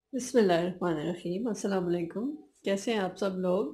बिस्मिल्लाहिर्रहमानिर्रहीम। अस्सलाम वालेकुम। कैसे हैं आप सब लोग?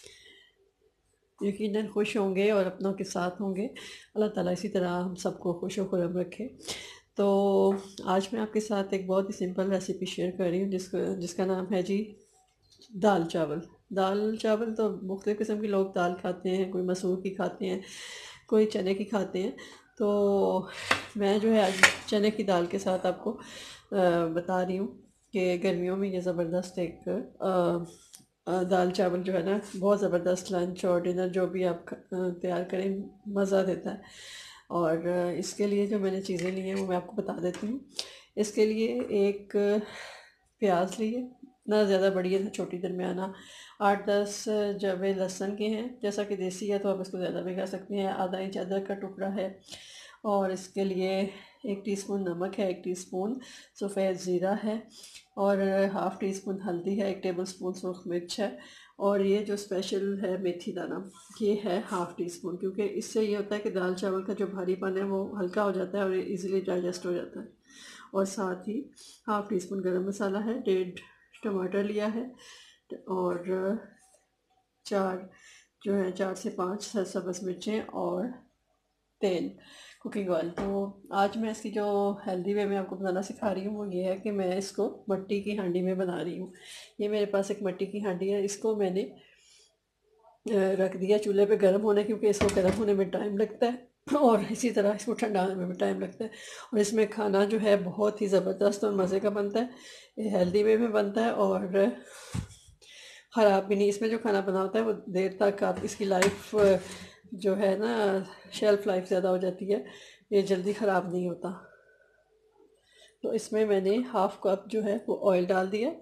यकीनन खुश होंगे और अपनों के साथ होंगे। अल्लाह ताला इसी तरह हम सबको खुश व खुर्रम रखे। तो आज मैं आपके साथ एक बहुत ही सिंपल रेसिपी शेयर कर रही हूँ जिसका नाम है जी दाल चावल। दाल चावल तो मुख्तलिफ़ किस्म के लोग दाल खाते हैं, कोई मसूर की खाते हैं, कोई चने की खाते हैं। तो मैं जो है आज चने की दाल के साथ आपको बता रही हूँ कि गर्मियों में ये ज़बरदस्त एक दाल चावल जो है ना, बहुत ज़बरदस्त लंच और डिनर जो भी आप तैयार करें, मज़ा देता है। और इसके लिए जो मैंने चीज़ें ली हैं वो मैं आपको बता देती हूँ। इसके लिए एक प्याज लिए, ना ज़्यादा बड़ी है ना छोटी, दरमियाना। 8-10 जवे लहसुन के हैं, जैसा कि देसी है तो आप इसको ज़्यादा भी खा सकते हैं। आधा इंच अदरक का टुकड़ा है। और इसके लिए 1 टीस्पून नमक है, 1 टीस्पून सफ़ेद ज़ीरा है, और हाफ़ टी स्पून हल्दी है, 1 टेबल स्पून सुरख मिर्च है। और ये जो स्पेशल है मेथी दाना, ये है हाफ़ टी स्पून, क्योंकि इससे ये होता है कि दाल चावल का जो भारीपन है वो हल्का हो जाता है और इजीली डाइजेस्ट हो जाता है। और साथ ही हाफ़ टी स्पून गरम मसाला है, 1.5 टमाटर लिया है, और 4 जो है 4 से 5 सब्ज़ मिर्चें, और तेल, कुकिंग ऑयल। तो आज मैं इसकी जो हेल्दी वे में आपको बनाना सिखा रही हूँ वो ये है कि मैं इसको मिट्टी की हांडी में बना रही हूँ। ये मेरे पास एक मिट्टी की हांडी है, इसको मैंने रख दिया चूल्हे पे गर्म होने, क्योंकि इसको गर्म होने में टाइम लगता है और इसी तरह इसको ठंडा होने में भी टाइम लगता है। और इसमें खाना जो है बहुत ही ज़बरदस्त और मज़े का बनता है। ये हेल्दी वे में बनता है और ख़राब भी नहीं। इसमें जो खाना बना होता है वो देर तक आप इसकी लाइफ जो है ना, शेल्फ़ लाइफ ज़्यादा हो जाती है, ये जल्दी ख़राब नहीं होता। तो इसमें मैंने हाफ़ कप जो है वो ऑयल डाल दिया,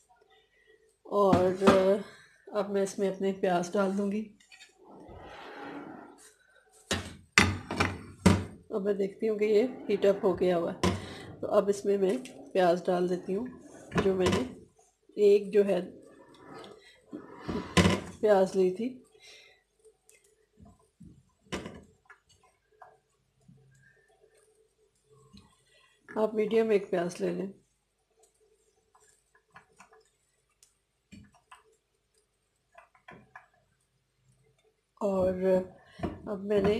और अब मैं इसमें अपने प्याज डाल दूँगी। अब मैं देखती हूँ कि ये हीट अप हो गया हुआ है, तो अब इसमें मैं प्याज डाल देती हूँ। जो मैंने एक जो है प्याज ली थी, आप मीडियम एक प्याज ले लें। और अब मैंने,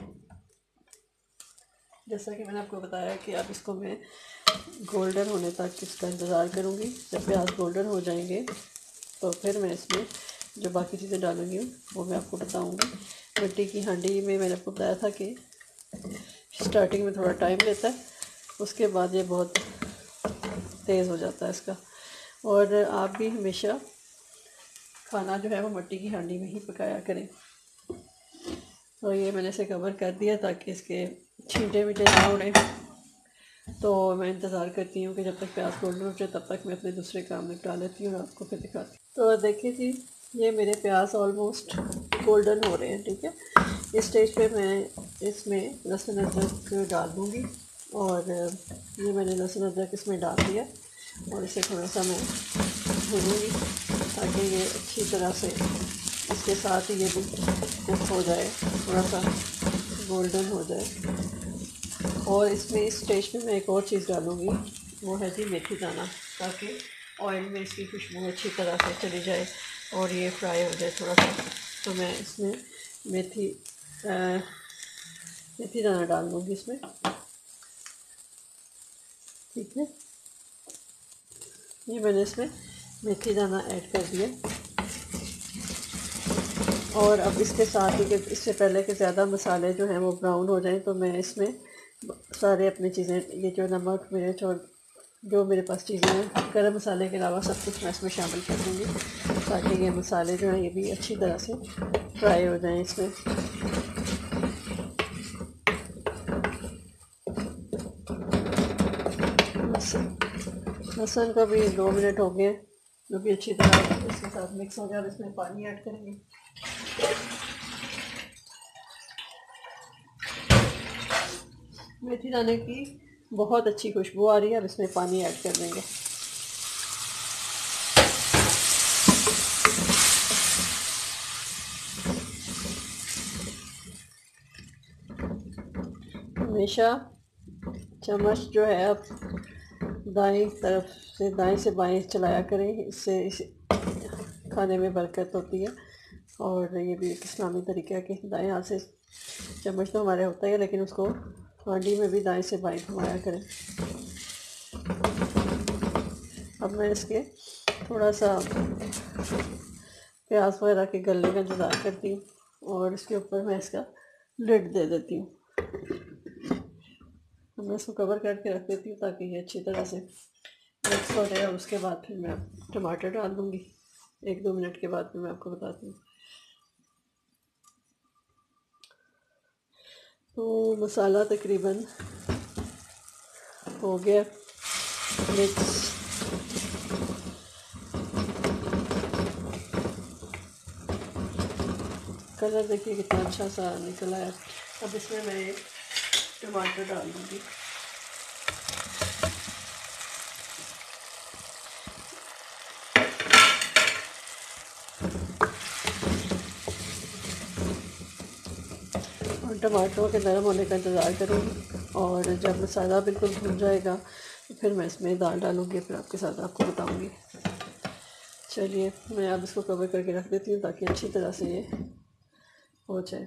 जैसा कि मैंने आपको बताया कि अब इसको मैं गोल्डन होने तक इसका इंतज़ार करूँगी। जब प्याज गोल्डन हो जाएंगे तो फिर मैं इसमें जो बाकी चीज़ें डालूँगी वो मैं आपको बताऊँगी। मिट्टी की हांडी में मैंने आपको बताया था कि स्टार्टिंग में थोड़ा टाइम लेता है, उसके बाद ये बहुत तेज़ हो जाता है इसका। और आप भी हमेशा खाना जो है वो मिट्टी की हांडी में ही पकाया करें। तो ये मैंने इसे कवर कर दिया ताकि इसके छींटे वींटे ना उड़ें। तो मैं इंतज़ार करती हूँ कि जब तक प्याज गोल्डन हो जाए, तब तक मैं अपने दूसरे काम निपटा लेती हूँ और आपको फिर दिखाती हूँ। तो देखिए जी, ये मेरे प्याज ऑलमोस्ट गोल्डन हो रहे हैं, ठीक है। इस स्टेज पे मैं इसमें लहसुन अदरक डाल दूँगी, और ये मैंने लहसुन अदरक इसमें डाल दिया, और इसे थोड़ा सा मैं भूनूँगी ताकि ये अच्छी तरह से इसके साथ ही ये भी कुक हो जाए, थोड़ा सा गोल्डन हो जाए। और इसमें इस स्टेज पे मैं एक और चीज़ डालूँगी, वो है जी मेथी दाना, ताकि ऑयल में इसकी खुशबू अच्छी तरह से चली जाए और ये फ्राई हो जाए थोड़ा सा। तो मैं इसमें मेथी मेथी दाना डाल दूँगी इसमें, ठीक है। ये मैंने इसमें मेथी दाना ऐड कर दिया, और अब इसके साथ ही कि इससे पहले कि ज़्यादा मसाले जो हैं वो ब्राउन हो जाएं, तो मैं इसमें सारे अपनी चीज़ें, ये जो नमक मिर्च और जो मेरे पास चीज़ें हैं, गरम मसाले के अलावा सब कुछ मैं इसमें शामिल कर दूँगी, ताकि ये मसाले जो हैं ये भी अच्छी तरह से फ्राई हो जाएं इसमें। लहसुन का भी 2 मिनट हो गए, जो भी अच्छी तरह इसके साथ मिक्स हो गया। अब इसमें पानी ऐड करेंगे। मेथी दाने की बहुत अच्छी खुशबू आ रही है, अब इसमें पानी ऐड कर देंगे। हमेशा चम्मच जो है आप दाएं तरफ से दाएं से बाएं चलाया करें, इससे इस खाने में बरकत होती है। और ये भी एक इस्लामी तरीका है कि दाएं हाथ से चम्मच तो हमारे होता है, लेकिन उसको हांडी में भी दाएं से बाएं घुमाया करें। अब मैं इसके थोड़ा सा प्याज वगैरह के गलने का इंतज़ार करती हूँ और इसके ऊपर मैं इसका लिड दे देती हूँ। मैं इसको कवर करके रख देती हूँ ताकि ये अच्छी तरह से मिक्स हो जाए। और उसके बाद फिर मैं टमाटर डाल दूँगी। 1-2 मिनट के बाद फिर मैं आपको बताती हूँ। तो मसाला तकरीबन हो गया मिक्स। कलर देखिए कितना अच्छा सा निकला है। अब इसमें मैं एक टमाटर डाल दूँगी। और टमाटरों के नरम होने का इंतज़ार करूँगी। और जब मसाला बिल्कुल भुन जाएगा तो फिर मैं इसमें दाल डालूँगी, फिर आपके साथ आपको बताऊँगी। चलिए मैं अब इसको कवर करके रख देती हूँ ताकि अच्छी तरह से ये हो जाए।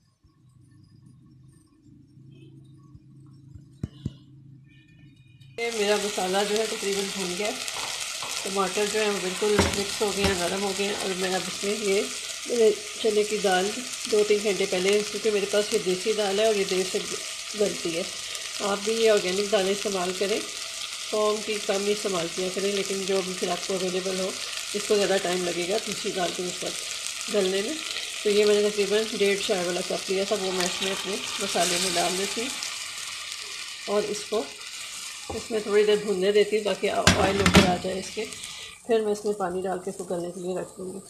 ये मेरा मसाला जो है तकरीबन भुन गया। टमाटर जो है वो बिल्कुल मिक्स हो गए हैं, नरम हो गए हैं। और मैं अब इसमें ये मेरे चने की दाल 2-3 घंटे पहले, क्योंकि मेरे पास ये देसी दाल है और ये देर से गलती है। आप भी ये ऑर्गेनिक दालें इस्तेमाल करें, कौन की कम ही इस्तेमाल किया करें, लेकिन जो भी फिर आपको अवेलेबल हो। इसको ज़्यादा टाइम लगेगा दूसरी दाल के ऊपर गलने में। तो ये मैंने तकरीबन 1.5 चाय वाला कप लिया था, वो मैं इसमें अपने मसाले में डाल देती हूँ और इसको इसमें थोड़ी देर भूनने देती हूँ ताकि ऑयल ऊपर आ जाए इसके। फिर मैं इसमें पानी डाल के इसको गलने के लिए रख दूँगी।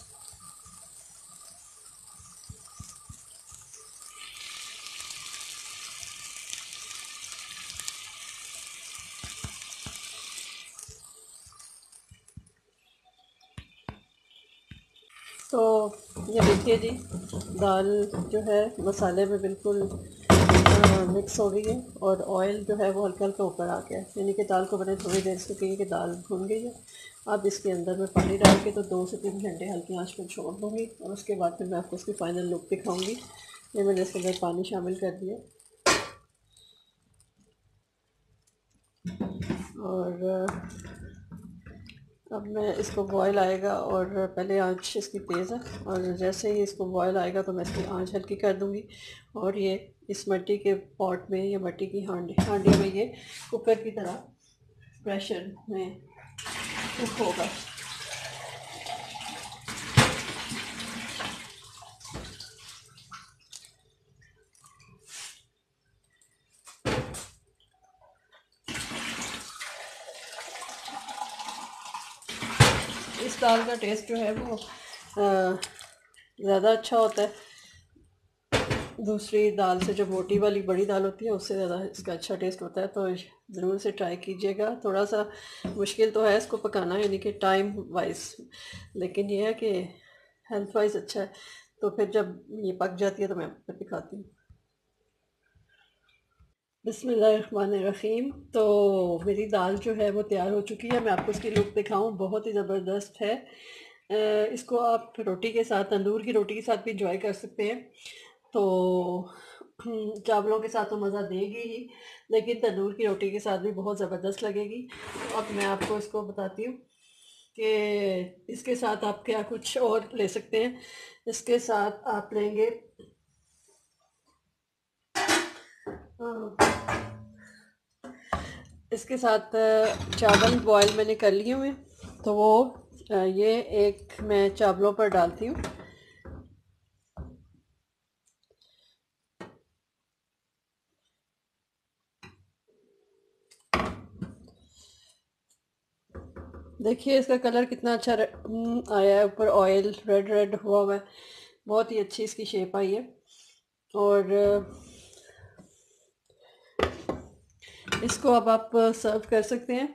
तो ये देखिए जी, दाल जो है मसाले में बिल्कुल मिक्स हो गई है और ऑयल जो है वो हल्का हल्का ऊपर आ गया है, यानी कि दाल को मैंने थोड़ी देर से की कि दाल भून गई है। अब इसके अंदर मैं पानी डाल के तो 2 से 3 घंटे हल्की आंच पर छोड़ दूँगी और उसके बाद फिर मैं आपको उसकी फ़ाइनल लुक दिखाऊँगी। ये मैंने इसके अंदर पानी शामिल कर दिया और अब मैं इसको बॉयल आएगा और पहले आंच इसकी तेज़ है और जैसे ही इसको बॉयल आएगा तो मैं इसकी आंच हल्की कर दूंगी। और ये इस मिट्टी के पॉट में या मिट्टी की हांडी में ये कुकर की तरह प्रेशर में कुक होगा। इस दाल का टेस्ट जो है वो ज़्यादा अच्छा होता है दूसरी दाल से। जो मोटी वाली बड़ी दाल होती है उससे ज़्यादा इसका अच्छा टेस्ट होता है। तो ज़रूर से ट्राई कीजिएगा। थोड़ा सा मुश्किल तो है इसको पकाना, यानी कि टाइम वाइज, लेकिन ये है कि हेल्थ वाइज अच्छा है। तो फिर जब ये पक जाती है तो मैं आपको दिखाती हूँ। बिस्मिल्लाहिर्रहमानिर्रहीम। तो मेरी दाल जो है वो तैयार हो चुकी है। मैं आपको इसकी लुक दिखाऊं, बहुत ही ज़बरदस्त है। इसको आप रोटी के साथ, तंदूर की रोटी के साथ भी इंजॉय कर सकते हैं। तो चावलों के साथ तो मज़ा देगी ही, लेकिन तंदूर की रोटी के साथ भी बहुत ज़बरदस्त लगेगी। तो अब मैं आपको इसको बताती हूँ कि इसके साथ आप क्या कुछ और ले सकते हैं। इसके साथ आप लेंगे इसके साथ चावल बॉयल मैंने कर लिए हुए, तो वो ये एक मैं चावलों पर डालती हूँ। देखिए इसका कलर कितना अच्छा आया है, ऊपर ऑयल रेड रेड हुआ हुआ है, बहुत ही अच्छी इसकी शेप आई है। और इसको अब आप सर्व कर सकते हैं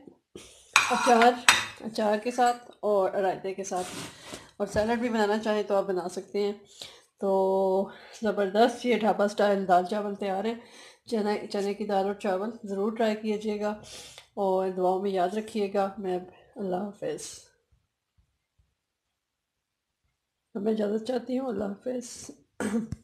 अचार के साथ और रायते के साथ, और सैलड भी बनाना चाहें तो आप बना सकते हैं। तो ज़बरदस्त ये ढाबा स्टाइल दाल चावल तैयार है। चने की दाल और चावल ज़रूर ट्राई कीजिएगा। और दुआओं में याद रखिएगा। मैं अल्लाह हाफ़िज़। अब मैं इजाज़त चाहती हूँ। अल्लाह हाफ़िज़।